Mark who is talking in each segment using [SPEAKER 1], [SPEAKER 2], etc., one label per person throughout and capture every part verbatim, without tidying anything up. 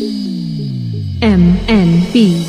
[SPEAKER 1] M N B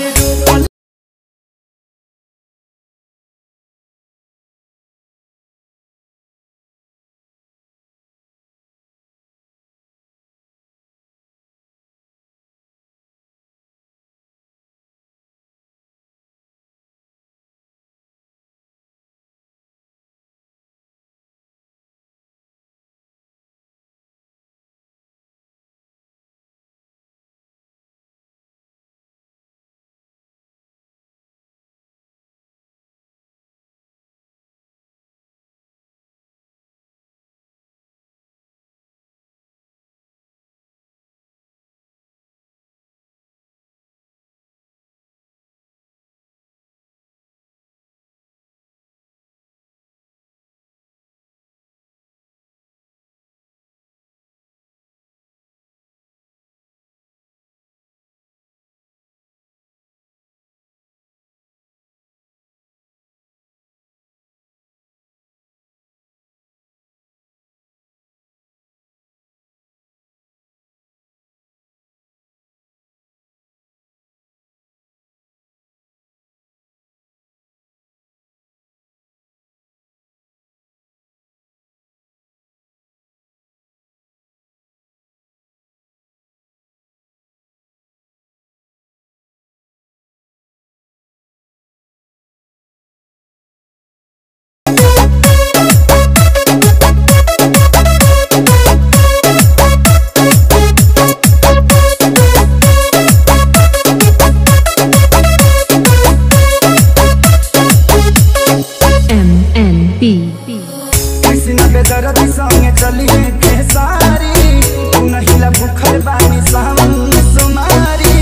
[SPEAKER 2] Krishna बेदर्द संगे चलिए खेसारी तू नहीं ला भूखल बानी सावन सुमारी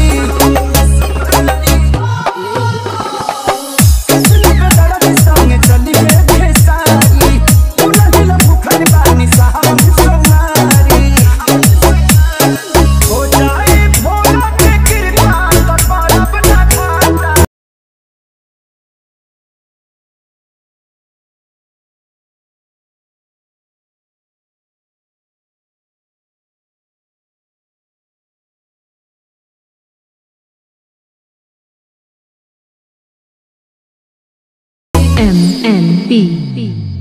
[SPEAKER 2] कृष्ण बेदर्द संगे चलिए खेसारी तू नहीं ला भूखल बानी सावन सुमारी हो जाए भोला के कृपा तो परब ना खाता।
[SPEAKER 1] M N B